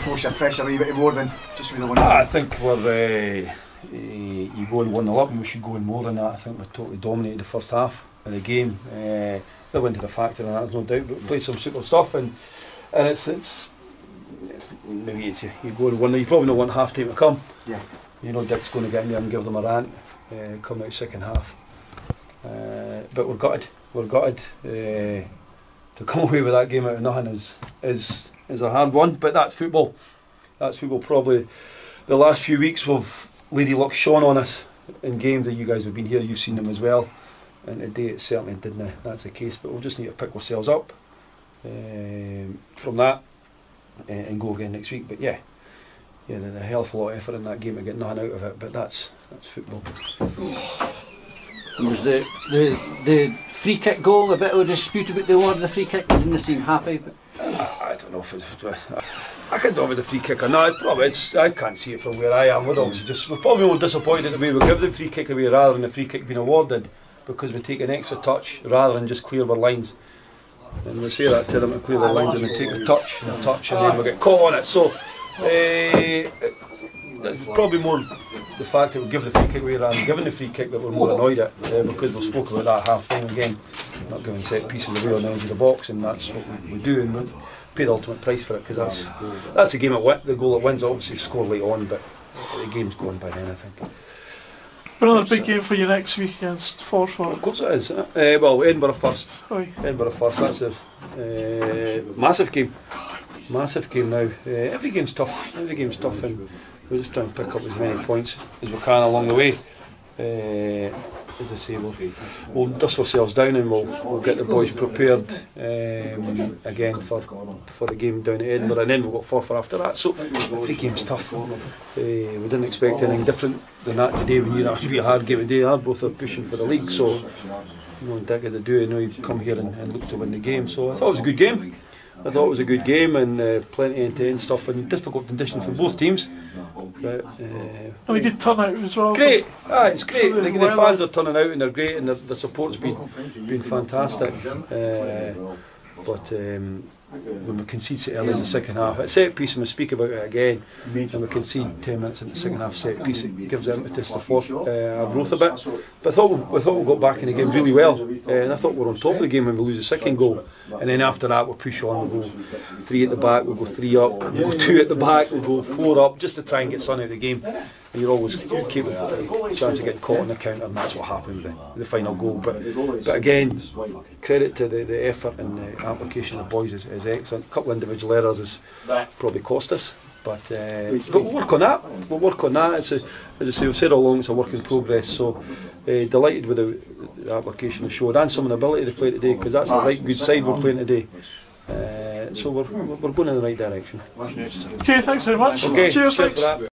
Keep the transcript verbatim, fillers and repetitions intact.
Force your pressure a wee bit more than just with the one. I think we're uh, uh, you go and one nil up, and we should go in more than that. I think we totally dominated the first half of the game. Uh, they went to the factor, and that's no doubt. But we played some super stuff, and and it's it's, it's maybe it's you, you go and win. You probably don't want half time to come. Yeah. You know Dick's going to get in there and give them a rant. Uh, come out second half. Uh, but we're gutted. We're gutted. Uh, to come away with that game out of nothing is is is a hard one. But that's football. That's football. Probably the last few weeks we've Lady Luck shone on us in games that you guys have been here. You've seen them as well. And today it certainly didn't. That's the case. But we'll just need to pick ourselves up um, from that uh, and go again next week. But yeah, yeah, there's a hell of a lot of effort in that game to get nothing out of it. But that's that's football. Was the, the the free kick goal a bit of a dispute about the award of the free kick? You didn't seem happy. But I, I don't know if it's. I can't know with the free kick or not. Probably it's, I can't see it from where I am. We're obviously just we're probably more disappointed that we would give the free kick away rather than the free kick being awarded, because we take an extra touch rather than just clear our lines. And we say that to them to clear their lines, and they take a touch and a touch, and then we get caught on it. So uh, it's probably more the fact that we give the free kick away rather than giving the free kick that we're more annoyed at, uh, because we spoke about that half time again, not giving set pieces away on the edge of the box, and that's what we, we do, and we pay the ultimate price for it, because that's that's the game at win, the goal that wins. Obviously score late on, but the game's gone by then, I think. Another big game for you next week against Forfar. Of course it is. Uh, well, Edinburgh first. Aye. Edinburgh first. That's a uh, massive game. Massive game now. Uh, every game's tough. Every game's tough, and we'll just try and pick up as many points as we can along the way. Uh, as I say, we'll, we'll dust ourselves down, and we'll we'll get the boys prepared um, again for for the game down at Edinburgh, and then we've got Forfar after that. So every game's tough. Uh, we didn't expect anything different than that today. We knew that would be a hard game today. Our both are pushing for the league, so you know, Dick had to do it. You know, he'd come here and, and look to win the game. So I thought it was a good game. I thought it was a good game, and uh, plenty end-to-end stuff, and difficult conditions for both teams. But, uh, and a good turnout as well. Great, ah, it's great. The, the, the fans are turning out, and they're great, and the, the support's been been fantastic. Uh, but um, when we concede so early in the second half, at set piece, and we speak about it again, and we concede ten minutes in the second half set piece, it gives impetus to force uh, our growth a bit. But I thought we, we thought we got back in the game really well, uh, and I thought we were on top of the game when we lose the second goal, and then after that we push on. We go three at the back, we go three up, we go two at the back, we go four up, just to try and get Sun out of the game. And you're always keep a chance of getting caught on the counter, and that's what happened with the, the final goal. But but again, credit to the, the effort and the application of the boys is, is excellent. A couple of individual errors has probably cost us, but uh, but we'll work on that. We'll work on that. It's a, as I say, we've said all along, it's a work in progress. So uh, delighted with the, the application of showed, and some of the ability to play today, because that's a right good side we're playing today. Uh, so we're we're going in the right direction. Okay, thanks very much. Okay, cheers, cheers thanks. for that.